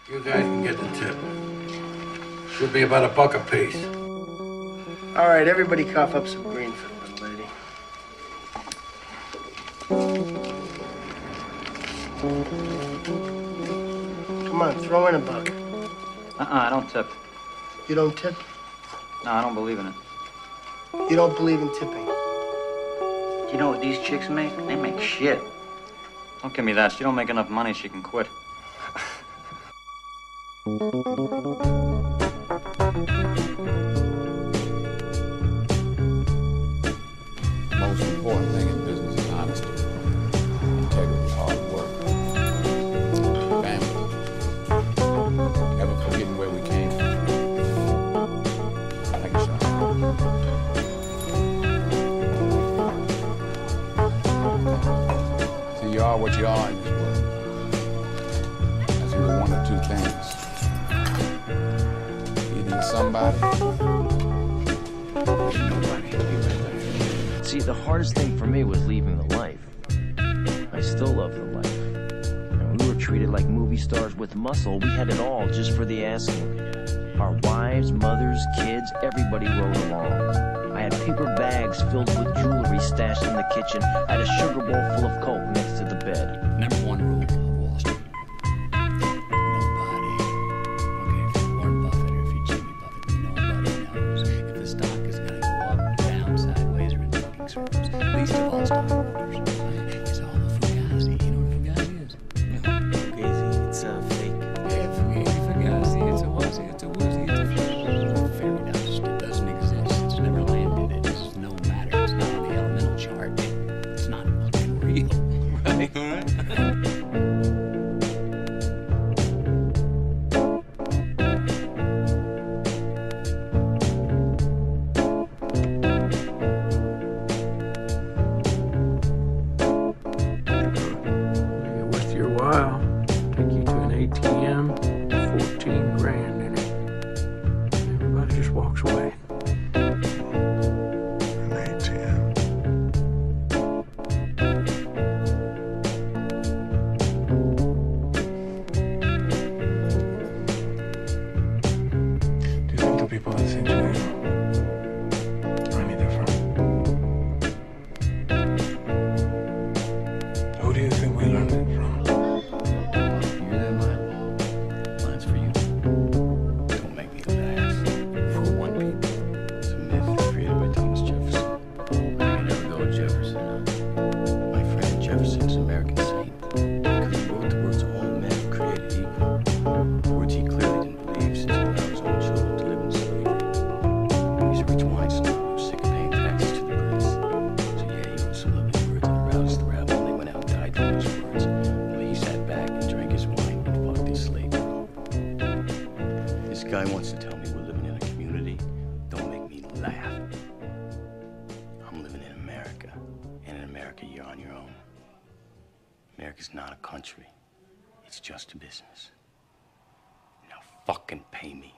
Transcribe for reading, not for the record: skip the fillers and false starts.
You guys can get the tip. Should be about $1 apiece. All right, everybody cough up some green for the little lady. Come on, throw in $1. I don't tip. You don't tip? No, I don't believe in it. You don't believe in tipping? You know what these chicks make? They make shit. Don't give me that. She don't make enough money, she can quit. Most important thing in business is honesty, integrity, hard work, family, never forgetting where we came from. Thank you, son. See, you are what you are in this world. That's either one or two things. Either you're somebody, or you're nobody. See, the hardest thing for me was leaving the life. I still love the life. And we were treated like movie stars with muscle. We had it all just for the asking. Our wives, mothers, kids, everybody rode along. I had paper bags filled with jewelry stashed in the kitchen. I had a sugar bowl full of Coke next to the bed. Number one rule of Wall Street. Nobody, okay, if you're Warren Buffett or if you're Jimmy Buffett, nobody knows if the stock is going to go up, down, sideways, or in fucking circles. Least of all stockholders. It's all the fugazi. You know what fugazi is? Fugazi, it's a fake. Yeah, fugazi. It's a woozy. It's a woozy. It's a fairy dust. It doesn't exist. It's never landed. It's no matter. It's not on the elemental chart. It's not fucking real. Right? Make it worth your while. Take you to an ATM, 14 grand in it. Everybody just walks away. An ATM. Do you think the people that sent you in are any different? Who do you think we learned it from? You hear that, Mike? Mine's for you. Don't make me laugh. For one people. It's a myth created by Thomas Jefferson. I can never go with Jefferson. My friend Jefferson's an American saint. Because he wrote the words all men are created equal. Words he clearly didn't believe since he allowed his own children to live in slavery. He's a rich wine snob who's sick of paying taxes to the press. So yeah, he wrote some lovely words that aroused the rabble and they went out and died for those words. While he sat back and drank his wine and fucked his slave girl. This guy wants to tell me we're living in a community. Don't make me laugh. I'm living in America. And in America, you're on your own. America's not a country. It's just a business. Now fucking pay me.